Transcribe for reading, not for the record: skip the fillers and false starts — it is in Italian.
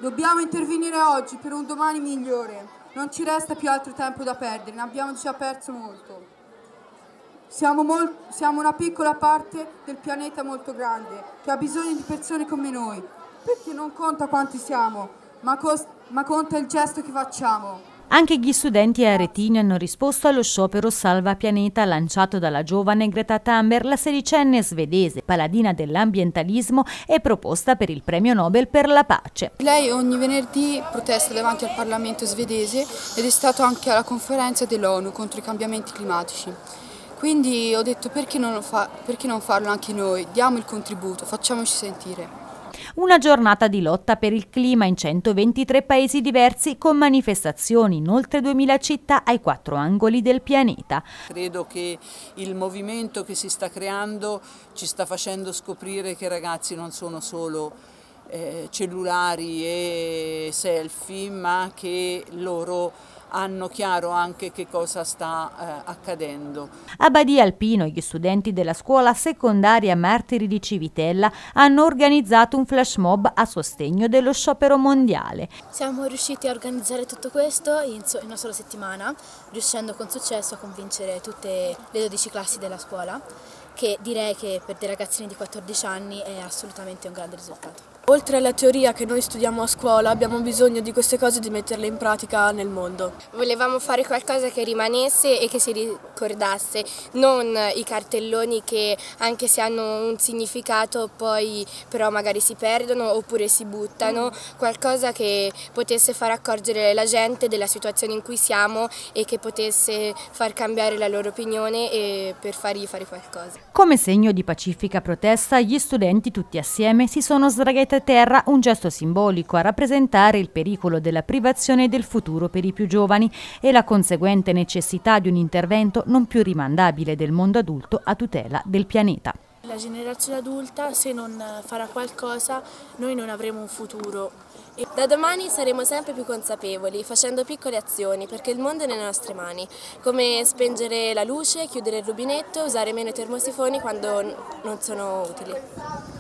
Dobbiamo intervenire oggi per un domani migliore. Non ci resta più altro tempo da perdere, ne abbiamo già perso molto. Siamo una piccola parte del pianeta molto grande, che ha bisogno di persone come noi. Perché non conta quanti siamo, ma conta il gesto che facciamo. Anche gli studenti aretini hanno risposto allo sciopero Salva Pianeta lanciato dalla giovane Greta Thunberg, la sedicenne svedese, paladina dell'ambientalismo e proposta per il premio Nobel per la pace. Lei ogni venerdì protesta davanti al Parlamento svedese ed è stato anche alla conferenza dell'ONU contro i cambiamenti climatici. Quindi ho detto perché non farlo anche noi, diamo il contributo, facciamoci sentire. Una giornata di lotta per il clima in 123 paesi diversi con manifestazioni in oltre 2000 città ai 4 angoli del pianeta. Credo che il movimento che si sta creando ci sta facendo scoprire che i ragazzi non sono solo cellulari e selfie, ma che loro hanno chiaro anche che cosa sta accadendo. A Badia Alpino gli studenti della scuola secondaria Martiri di Civitella hanno organizzato un flash mob a sostegno dello sciopero mondiale. Siamo riusciti a organizzare tutto questo in una sola settimana, riuscendo con successo a convincere tutte le 12 classi della scuola, che direi che per dei ragazzini di 14 anni è assolutamente un grande risultato. Oltre alla teoria che noi studiamo a scuola, abbiamo bisogno di queste cose, di metterle in pratica nel mondo. Volevamo fare qualcosa che rimanesse e che si ricordasse, non i cartelloni che anche se hanno un significato poi però magari si perdono oppure si buttano, qualcosa che potesse far accorgere la gente della situazione in cui siamo e che potesse far cambiare la loro opinione e per fargli fare qualcosa. Come segno di pacifica protesta, gli studenti tutti assieme si sono sdraiati a terra, un gesto simbolico a rappresentare il pericolo della privazione del futuro per i più giovani e la conseguente necessità di un intervento non più rimandabile del mondo adulto a tutela del pianeta. La generazione adulta, se non farà qualcosa, noi non avremo un futuro. E da domani saremo sempre più consapevoli, facendo piccole azioni, perché il mondo è nelle nostre mani, come spengere la luce, chiudere il rubinetto, usare meno i termosifoni quando non sono utili.